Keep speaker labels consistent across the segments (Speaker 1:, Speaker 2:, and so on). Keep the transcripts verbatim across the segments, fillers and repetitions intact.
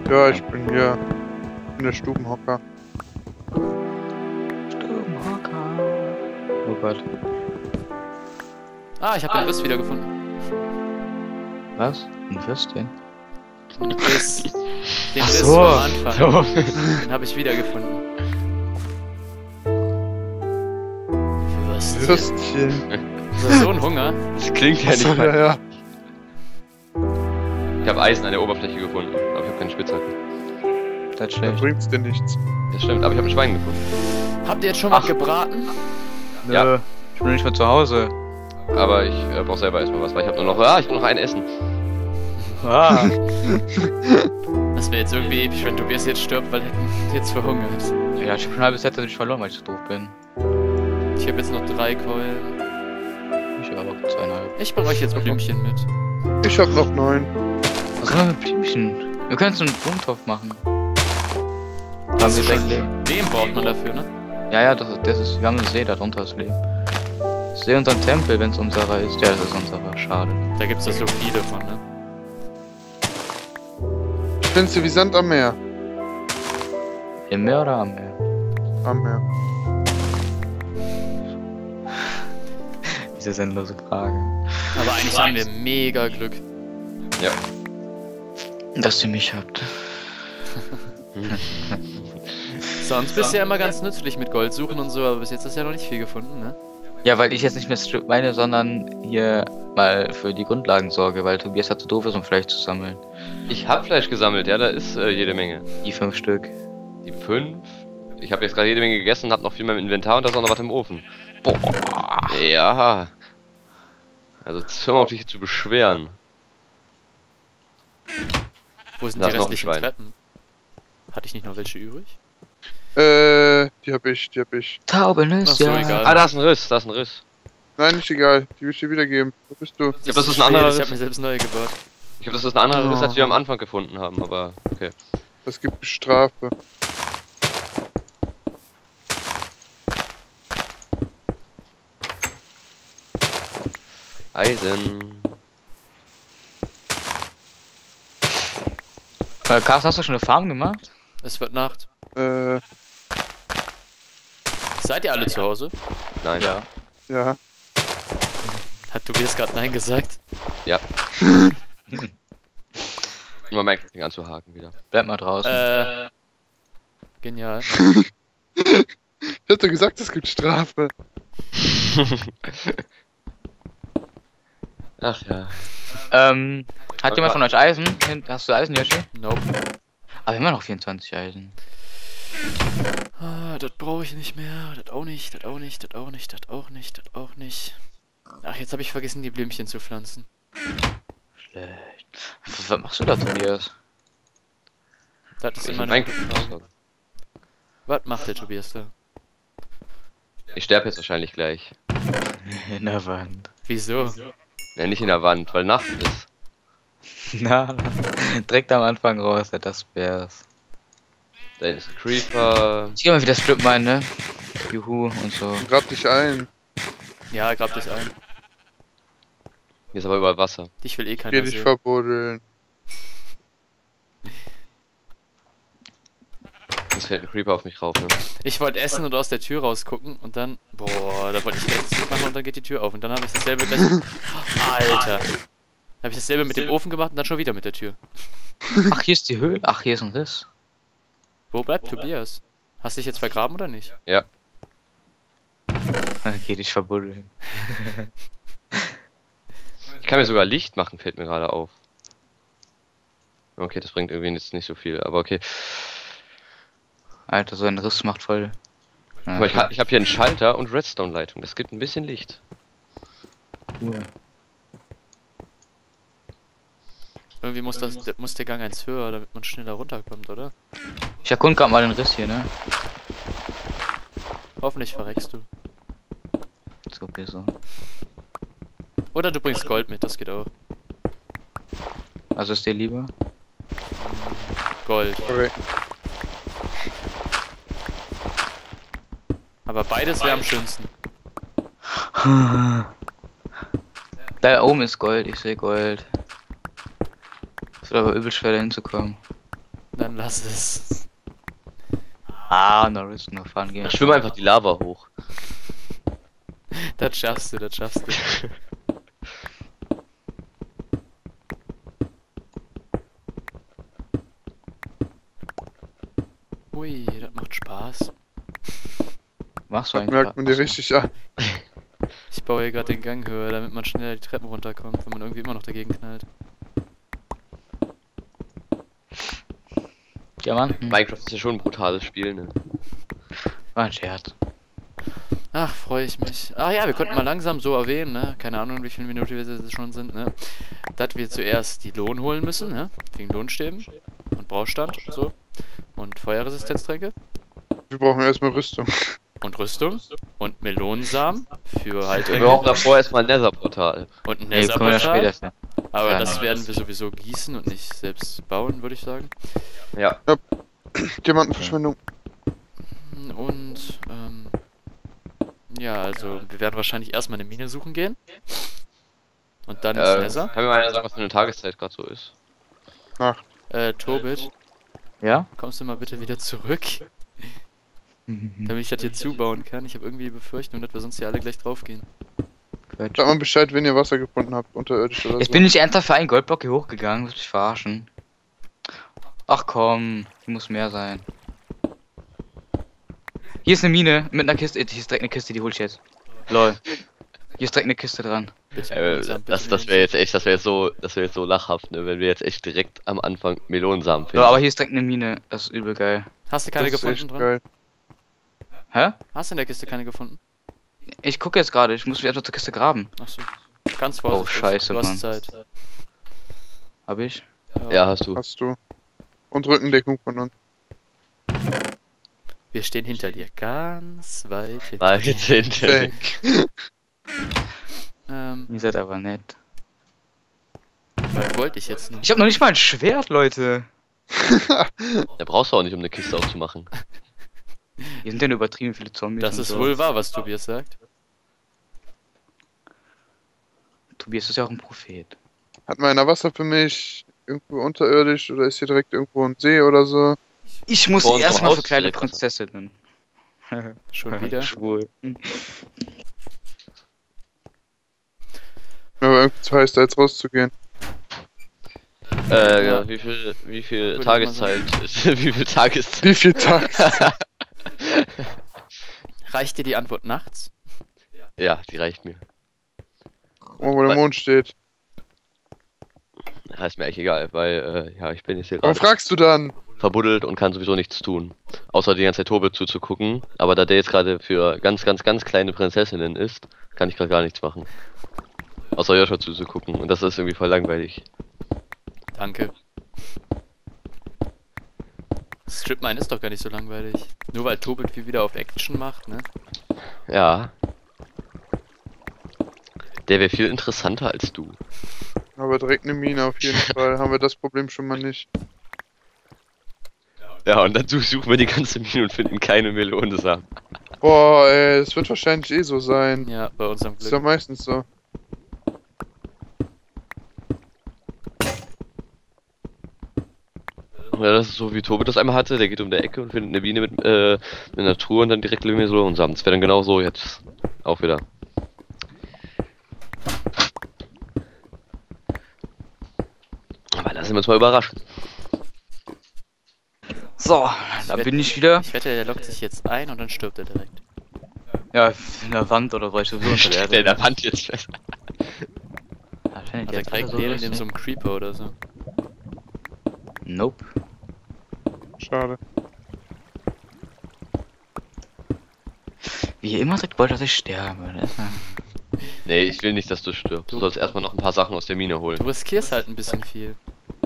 Speaker 1: Ja, ich bin hier in der Stubenhocker.
Speaker 2: Stubenhocker. Oh Gott.
Speaker 3: Ah, ich habe den Riss wiedergefunden.
Speaker 2: Was? Ein Würstchen?
Speaker 3: Den Riss. Den
Speaker 2: Ach
Speaker 3: Riss
Speaker 2: so.
Speaker 3: vom Anfang.
Speaker 2: So.
Speaker 3: Den habe ich wiedergefunden. Würstchen.
Speaker 1: Würstchen.
Speaker 3: So, so ein Hunger.
Speaker 4: Das klingt ja
Speaker 1: Achso,
Speaker 4: nicht
Speaker 1: ja,
Speaker 4: mal.
Speaker 1: ja.
Speaker 4: Ich habe Eisen an der Oberfläche gefunden, aber ich habe keine Spitzhacke.
Speaker 2: Das ist
Speaker 1: Da
Speaker 2: schlecht.
Speaker 1: bringt's dir nichts.
Speaker 4: Das stimmt, aber ich habe ein Schwein gefunden.
Speaker 3: Habt ihr jetzt schon mal
Speaker 2: Ach.
Speaker 3: gebraten?
Speaker 4: Ja.
Speaker 2: Nö, ich bin nicht mehr zu Hause.
Speaker 4: Aber ich äh, brauche selber erstmal was, weil ich habe nur noch. Ah, ich will noch ein Essen.
Speaker 2: Ah.
Speaker 3: Das wäre jetzt irgendwie episch, wenn Tobias jetzt stirbt, weil er jetzt verhungert.
Speaker 2: Ja, ich hab schon ein halbes Set nicht verloren, weil ich so doof bin.
Speaker 3: Ich habe jetzt noch drei Keulen.
Speaker 2: Ich auch, zweieinhalb.
Speaker 3: Ich bringe euch jetzt Blümchen mit.
Speaker 1: Ich hab noch neun.
Speaker 2: Was soll man mit Blümchen? Wir können so einen Blumentopf machen. Haben wir sechs Leben.
Speaker 3: Den braucht man dafür, ne?
Speaker 2: Ja, ja, das, das ist, wir haben einen See, da drunter ist Leben. See unseren Tempel, wenn es unserer ist. Ja, das ist unserer, schade.
Speaker 3: Da gibt's ja so viele von, ne?
Speaker 1: Ich finde sie wie Sand am Meer.
Speaker 2: Im Meer oder am Meer?
Speaker 1: Am Meer.
Speaker 2: Diese sinnlose Frage.
Speaker 3: Aber eigentlich haben wir mega Glück.
Speaker 4: Ja.
Speaker 2: Dass ihr mich habt.
Speaker 3: Sonst bist du ja immer ganz nützlich mit Gold suchen und so, aber bis jetzt hast du ja noch nicht viel gefunden, ne?
Speaker 2: Ja, weil ich jetzt nicht mehr Strip meine, sondern hier mal für die Grundlagen sorge, weil Tobias hat zu doof ist, um Fleisch zu sammeln.
Speaker 4: Ich habe Fleisch gesammelt, ja, da ist äh, jede Menge.
Speaker 2: Die fünf Stück.
Speaker 4: Die fünf. Ich habe jetzt gerade jede Menge gegessen, habe noch viel mehr im Inventar und da ist auch noch was im Ofen.
Speaker 2: Boah.
Speaker 4: Ja. Also jetzt hör mal auf dich zu beschweren.
Speaker 3: Wo sind
Speaker 4: Da
Speaker 3: die
Speaker 4: ist noch ein
Speaker 3: restlichen
Speaker 4: Schwein.
Speaker 3: Treppen? Hatte ich nicht noch welche übrig?
Speaker 1: Äh, die hab ich, die hab ich.
Speaker 2: Taubenüsse,
Speaker 3: Ach so,
Speaker 2: ja.
Speaker 3: egal.
Speaker 4: Ah, da ist ein Riss, da ist ein Riss.
Speaker 1: Nein, nicht egal. Die will ich dir wiedergeben. Wo bist du?
Speaker 4: Ich glaube, das ist ein
Speaker 3: spät,
Speaker 4: anderer
Speaker 3: Ich habe
Speaker 4: Riss.
Speaker 3: mir selbst neue gebaut.
Speaker 4: Ich glaube, das ist ein anderer Riss, als wir am Anfang gefunden haben, aber okay.
Speaker 1: Das gibt eine Strafe.
Speaker 4: Eisen.
Speaker 2: Äh, Carsten, hast du schon eine Farm gemacht?
Speaker 3: Es wird Nacht.
Speaker 1: Äh,
Speaker 3: Seid ihr alle zu Hause?
Speaker 4: Nein.
Speaker 2: Ja.
Speaker 1: ja.
Speaker 3: Hat Tobias gerade Nein gesagt?
Speaker 4: Ja. Nur mein Ding anzuhaken wieder.
Speaker 2: Bleib mal draußen.
Speaker 3: Äh. Genial.
Speaker 1: Ich hab doch gesagt, es gibt Strafe.
Speaker 4: Ach ja.
Speaker 2: Ähm, hat jemand von euch Eisen? Hast du Eisen, Yoshi?
Speaker 3: Nope.
Speaker 2: Aber wir haben noch vierundzwanzig Eisen.
Speaker 3: Ah, das brauche ich nicht mehr. Das auch nicht, das auch nicht, das auch nicht, das auch nicht, das auch nicht. Ach, jetzt habe ich vergessen, die Blümchen zu pflanzen.
Speaker 2: Schlecht. Was, was machst du da, Tobias?
Speaker 3: Das ist
Speaker 4: Ich,
Speaker 3: immer
Speaker 4: mein...
Speaker 3: eine... Was macht der Tobias da?
Speaker 4: ich sterbe jetzt wahrscheinlich gleich.
Speaker 2: In der Wand.
Speaker 3: Wieso?
Speaker 4: Ja, nicht in der Wand, weil Nacht ist.
Speaker 2: Na, direkt am Anfang raus, ja, das wär's.
Speaker 4: Da ist ein Creeper.
Speaker 2: Ich geh mal wieder Strip mein, ne? Juhu und so.
Speaker 1: Grab dich ein.
Speaker 3: Ja, grab dich ein.
Speaker 4: Hier ist aber überall Wasser.
Speaker 3: Dich will eh
Speaker 1: Geh
Speaker 3: keiner
Speaker 1: dich
Speaker 3: sehen.
Speaker 1: verbuddeln.
Speaker 4: Jetzt fällt ein Creeper auf mich rauf, ne?
Speaker 3: Ich wollte essen und aus der Tür rausgucken und dann... Boah, da wollte ich rechts machen und dann geht die Tür auf. Und dann habe ich dasselbe gleich... Alter. Habe ich dasselbe mit dem Ofen gemacht und dann schon wieder mit der Tür.
Speaker 2: Ach, hier ist die Höhle. Ach, hier ist ein Riss.
Speaker 3: Wo bleibt Tobias? Hast du dich jetzt vergraben oder nicht?
Speaker 4: Ja.
Speaker 2: Geh dich verbuddeln.
Speaker 4: Ich kann mir sogar Licht machen, fällt mir gerade auf. Okay, das bringt irgendwie jetzt nicht so viel, aber okay.
Speaker 2: Alter, so ein Riss macht voll. Ja,
Speaker 4: Aber ich, ha- ich habe hier einen Schalter und Redstone-Leitung. Das gibt ein bisschen Licht.
Speaker 2: cool.
Speaker 3: Irgendwie muss, das, muss der Gang eins höher, damit man schneller runterkommt, oder?
Speaker 2: Ich erkund grad mal den Riss hier, ne?
Speaker 3: Hoffentlich verreckst du.
Speaker 2: So besser.
Speaker 3: Oder du bringst Gold mit, das geht auch.
Speaker 2: Also ist dir lieber?
Speaker 3: Gold.
Speaker 1: Okay.
Speaker 3: Aber beides wäre am schönsten.
Speaker 2: Da oben ist Gold, ich sehe Gold. Es wird aber übel schwer da hinzukommen.
Speaker 3: Dann lass es.
Speaker 2: Ah, noch Rüstung noch fahren gehen.
Speaker 4: Ach, schwimm einfach die Lava hoch.
Speaker 3: Das schaffst du, das schaffst du. Ui, das macht Spaß.
Speaker 2: Machst du
Speaker 1: Das
Speaker 2: eigentlich?
Speaker 1: merkt man dir richtig an.
Speaker 3: Ich baue hier gerade den Gang höher, damit man schneller die Treppen runterkommt, wenn man irgendwie immer noch dagegen knallt.
Speaker 2: Diamanten.
Speaker 4: Minecraft ist ja schon ein brutales Spiel, ne?
Speaker 2: War ein Scherz.
Speaker 3: Ach, freue ich mich. Ach ja, wir konnten mal langsam so erwähnen, ne? Keine Ahnung, wie viele Minuten wir jetzt schon sind, ne? Dass wir zuerst die Lohn holen müssen, ne? Wegen Lohnstäben und Braustand und so. Und Feuerresistenztränke.
Speaker 1: Wir brauchen erstmal Rüstung.
Speaker 3: Und Rüstung. Und Melonensamen für
Speaker 4: Wir
Speaker 3: Heiltränke.
Speaker 4: brauchen davor erstmal ein Nether-Portal.
Speaker 3: Und ein
Speaker 2: Nee, kommen wir
Speaker 3: Netherportal.
Speaker 2: ja später.
Speaker 3: Aber
Speaker 2: Ja,
Speaker 3: das
Speaker 2: nein.
Speaker 3: werden wir sowieso gießen und nicht selbst bauen, würde ich sagen.
Speaker 4: Ja.
Speaker 1: Diamantenverschwendung.
Speaker 3: Und, ähm... ja, also, wir werden wahrscheinlich erstmal eine Mine suchen gehen. Und dann ins
Speaker 4: Äh,
Speaker 3: Nether.
Speaker 4: kann mir mal einer sagen, was für eine Tageszeit gerade so ist?
Speaker 3: Äh, Tobit,
Speaker 2: Ja?
Speaker 3: kommst du mal bitte wieder zurück? Damit ich das hier zubauen kann. Ich habe irgendwie die Befürchtung, dass wir sonst hier alle gleich draufgehen.
Speaker 2: Quatsch.
Speaker 1: Sag mal Bescheid, wenn ihr Wasser gefunden habt, unterirdisch oder
Speaker 2: Jetzt
Speaker 1: so.
Speaker 2: bin ich ernsthaft für einen Goldblock hier hochgegangen, willst du mich verarschen? Ach komm, hier muss mehr sein. Hier ist eine Mine mit einer Kiste, hier ist direkt eine Kiste, die hol ich jetzt. Lol. Hier ist direkt eine Kiste dran.
Speaker 3: Bitte
Speaker 4: Äh,
Speaker 3: langsam, bitte
Speaker 4: das das wäre jetzt echt, das wäre jetzt so, das wäre jetzt so lachhaft, ne, wenn wir jetzt echt direkt am Anfang Melonensamen finden.
Speaker 2: Ja, aber hier ist direkt eine Mine, das ist übel geil.
Speaker 3: Hast du keine
Speaker 1: Das ist
Speaker 3: gefunden
Speaker 1: echt
Speaker 3: dran?
Speaker 1: geil.
Speaker 2: Hä?
Speaker 3: Hast du in der Kiste keine gefunden?
Speaker 2: Ich gucke jetzt gerade, ich muss mich einfach zur Kiste graben.
Speaker 3: Achso. Ganz vorsichtig.
Speaker 2: scheiße,
Speaker 3: Du hast
Speaker 2: Mann.
Speaker 3: Zeit.
Speaker 2: Hab ich?
Speaker 4: Ja, hast du.
Speaker 1: Hast du. Und Rückendeckung von uns.
Speaker 3: Wir stehen hinter dir. Ganz weit hinter
Speaker 4: Mal
Speaker 3: dir.
Speaker 4: jetzt hinter.
Speaker 1: Weg.
Speaker 3: Ähm,
Speaker 2: Ihr seid aber nett.
Speaker 3: was wollte ich jetzt noch?
Speaker 2: Ich hab noch nicht mal ein Schwert, Leute.
Speaker 4: Da brauchst du auch nicht, um eine Kiste aufzumachen.
Speaker 2: Hier sind ja nur übertrieben viele Zombies.
Speaker 3: Das
Speaker 2: und
Speaker 3: ist
Speaker 2: so.
Speaker 3: wohl wahr, was Tobias sagt.
Speaker 2: Tobias ist ja auch ein Prophet.
Speaker 1: Hat mal einer Wasser für mich? Irgendwo unterirdisch oder ist hier direkt irgendwo ein See oder so?
Speaker 2: Ich muss
Speaker 4: Vor unserem
Speaker 2: erstmal
Speaker 4: Haus
Speaker 2: für
Speaker 4: ist
Speaker 2: kleine
Speaker 4: direkt Wasser.
Speaker 2: Prinzessinnen.
Speaker 3: Schon wieder.
Speaker 2: Schwul.
Speaker 1: Aber irgendwie zu heiß, da jetzt rauszugehen.
Speaker 4: Äh,
Speaker 3: Ja.
Speaker 4: ja, wie viel, wie viel
Speaker 3: Würde ich
Speaker 4: Tageszeit ist, wie viel Tageszeit?
Speaker 1: Wie viel Tag?
Speaker 3: Reicht dir die Antwort nachts?
Speaker 4: Ja, die reicht mir.
Speaker 1: Oh, wo der Mond steht.
Speaker 4: Ja, ist mir eigentlich egal, weil, äh, ja, ich bin jetzt hier
Speaker 1: Warum
Speaker 4: gerade
Speaker 1: fragst du dann?
Speaker 4: verbuddelt und kann sowieso nichts tun. Außer die ganze Zeit Tobe zuzugucken. Aber da der jetzt gerade für ganz, ganz, ganz kleine Prinzessinnen ist, kann ich gerade gar nichts machen. Außer Joshua zuzugucken. Und das ist irgendwie voll langweilig.
Speaker 3: Danke. Stripmine ist doch gar nicht so langweilig. Nur weil Tobit viel wieder auf Action macht, ne?
Speaker 4: Ja. Der wäre viel interessanter als du.
Speaker 1: Aber direkt eine Mine auf jeden Fall. Haben wir das Problem schon mal nicht.
Speaker 4: Ja, und dann suchen wir die ganze Mine und finden keine Melone-Samen.
Speaker 1: Boah, ey, das wird wahrscheinlich eh so sein.
Speaker 3: Ja, bei unserem
Speaker 1: Das ist ja
Speaker 3: Glück.
Speaker 1: meistens so.
Speaker 4: Ja, das ist so wie Tobe das einmal hatte. Der geht um der Ecke und findet eine Biene mit, äh, mit einer Truhe und dann direkt Melone-Samen. Das wäre dann genau so jetzt. Auch wieder. Aber lassen wir uns mal überraschen.
Speaker 2: So, da
Speaker 3: wett-
Speaker 2: bin ich wieder.
Speaker 3: Ich wette, der lockt sich jetzt ein und dann stirbt er direkt.
Speaker 2: Ja, in der Wand oder so, ich sowieso unter der
Speaker 4: Steckt der in der
Speaker 2: Erde.
Speaker 4: Wand jetzt fest.
Speaker 2: Ja, findet
Speaker 3: Also
Speaker 2: ihr jetzt alle
Speaker 3: direkt
Speaker 2: so
Speaker 3: neben
Speaker 2: lustig?
Speaker 3: dem so einem Creeper oder so.
Speaker 2: Nope.
Speaker 1: Schade.
Speaker 2: Wie ihr immer sagt, wollt, dass ich sterbe. Ne?
Speaker 4: Nee, ich will nicht, dass du stirbst. Du sollst erstmal noch ein paar Sachen aus der Mine holen.
Speaker 3: Du riskierst halt ein bisschen viel.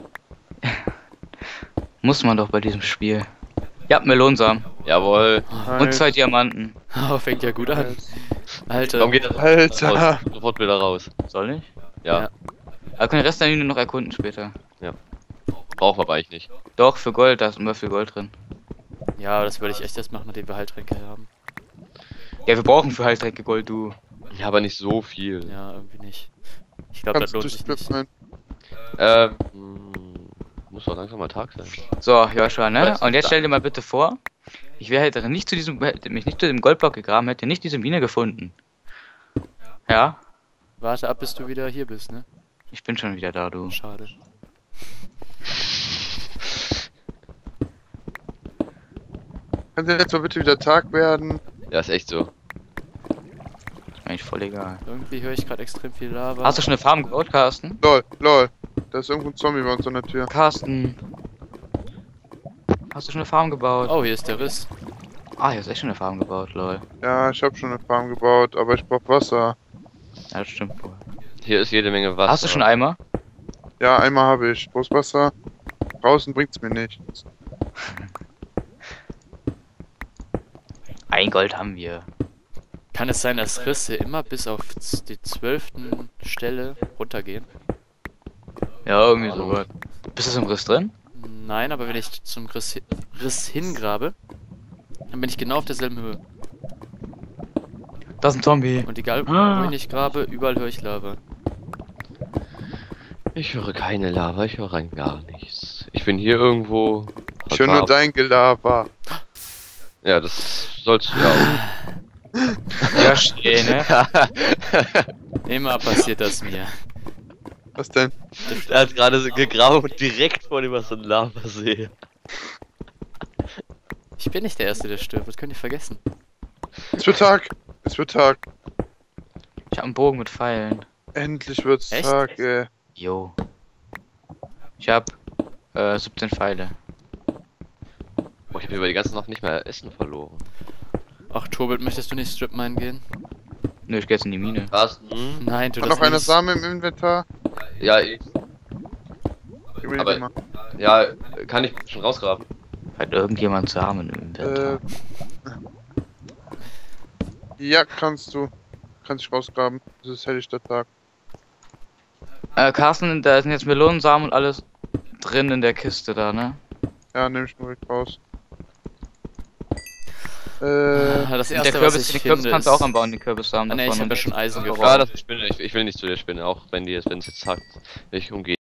Speaker 2: Muss man doch bei diesem Spiel. Ja, Melonsamen.
Speaker 4: Jawohl.
Speaker 2: Und zwei Diamanten.
Speaker 3: Oh, fängt ja gut an. Alter.
Speaker 4: Warum geht das
Speaker 1: Alter.
Speaker 4: raus? Sofort wieder raus.
Speaker 2: Soll ich?
Speaker 4: Ja,
Speaker 3: Ja.
Speaker 2: Wir können den Rest der Mine noch erkunden später.
Speaker 4: brauchen wir aber eigentlich nicht.
Speaker 2: Doch, für Gold, da ist immer viel Gold drin.
Speaker 3: Ja, das würde ich echt erst machen, nachdem wir Heiltränke haben.
Speaker 2: Ja, wir brauchen für Heiltränke Gold, du.
Speaker 4: Ja, aber nicht so viel.
Speaker 3: Ja, irgendwie nicht. Ich glaube, das
Speaker 1: Kannst du
Speaker 3: lohnt sich nicht.
Speaker 1: Stripmine?
Speaker 4: Ähm, muss doch langsam mal Tag sein.
Speaker 2: So, Joshua, ne?
Speaker 3: Was?
Speaker 2: Und jetzt stell dir mal bitte vor, ich wäre hätte nicht zu diesem, hätte mich nicht zu dem Goldblock gegraben, hätte nicht diese Mine gefunden. Ja?
Speaker 3: Warte ab, bis du wieder hier bist, ne?
Speaker 2: Ich bin schon wieder da, du.
Speaker 3: Schade.
Speaker 1: Kann denn jetzt mal bitte wieder Tag werden?
Speaker 4: Ja, ist echt so.
Speaker 2: Ist mir eigentlich voll egal.
Speaker 3: Irgendwie höre ich gerade extrem viel Lava.
Speaker 2: Hast du schon eine Farm gebaut, Carsten?
Speaker 1: Lol, lol. Da ist irgendwo ein Zombie bei uns an der Tür.
Speaker 2: Carsten. Hast du schon eine Farm gebaut?
Speaker 3: Oh, hier ist der Riss.
Speaker 2: Ah, hier ist echt schon eine Farm gebaut, lol.
Speaker 1: Ja, ich habe schon eine Farm gebaut, aber ich brauch Wasser.
Speaker 2: Ja, das stimmt wohl.
Speaker 4: Hier ist jede Menge Wasser.
Speaker 2: Hast du schon Eimer?
Speaker 1: Ja, einmal habe ich. Brauchst Wasser? Draußen bringt's mir nichts.
Speaker 2: Ein Gold haben wir.
Speaker 3: Kann es sein, dass Risse immer bis auf z- die zwölften Stelle runtergehen?
Speaker 2: Ja, irgendwie so. Bist du im Riss drin?
Speaker 3: Nein, aber wenn ich zum Riss, hi- Riss hingrabe, dann bin ich genau auf derselben Höhe.
Speaker 2: Das ist ein Zombie.
Speaker 3: Und egal,
Speaker 2: Ah.
Speaker 3: wo ich nicht grabe, überall höre ich Lava.
Speaker 4: Ich höre keine Lava, ich höre rein gar nichts. Ich bin hier irgendwo.
Speaker 1: Ich höre nur dein Gelaber.
Speaker 4: Ja, das sollst du ja auch.
Speaker 2: Ja, steh, ne?
Speaker 3: Immer passiert das mir.
Speaker 1: Was denn?
Speaker 4: Er hat gerade so gegraben und direkt vor dem was so ein Lavasee.
Speaker 3: Ich bin nicht der Erste, der stirbt, das könnt ihr vergessen.
Speaker 1: Es wird Tag. Es wird Tag.
Speaker 2: Ich hab einen Bogen mit Pfeilen.
Speaker 1: Endlich wird's
Speaker 3: Echt?
Speaker 1: Tag, ey.
Speaker 2: Jo. Ich hab äh, siebzehn Pfeile.
Speaker 4: Boah, ich habe über die ganze Nacht nicht mehr Essen verloren.
Speaker 3: Ach, Tobit, möchtest du nicht Stripmine gehen?
Speaker 2: Nö, ich geh jetzt in die Mine.
Speaker 4: Carsten?
Speaker 3: Nein, tu
Speaker 1: Hat
Speaker 3: das
Speaker 1: noch eine
Speaker 3: nicht.
Speaker 1: Same im Inventar?
Speaker 4: Ja, ich,
Speaker 1: Gib mir die
Speaker 4: Aber-
Speaker 1: mal.
Speaker 4: ja, kann ich schon rausgraben.
Speaker 2: Hat irgendjemand Samen im Inventar?
Speaker 1: Äh, ja, kannst du. Kannst dich rausgraben. Das ist helllichter Tag.
Speaker 2: Äh, Carsten, da sind jetzt Melonensamen und alles drin in der Kiste da, ne?
Speaker 1: Ja, nehme ich nur weg raus. Äh,
Speaker 3: Ah, Das
Speaker 2: Der
Speaker 3: erste, was
Speaker 2: Kürbis,
Speaker 3: ich
Speaker 2: den
Speaker 3: finde,
Speaker 2: Kürbis kannst du auch anbauen, den Kürbissamen.
Speaker 3: Ah, nee,
Speaker 2: davon.
Speaker 3: ich hab ja schon Eisen
Speaker 2: Ja,
Speaker 3: gefunden.
Speaker 4: Ja, das ist Spinne. Ich, ich will nicht zu der Spinne, auch wenn die jetzt, wenn es jetzt hackt, will ich umgehen.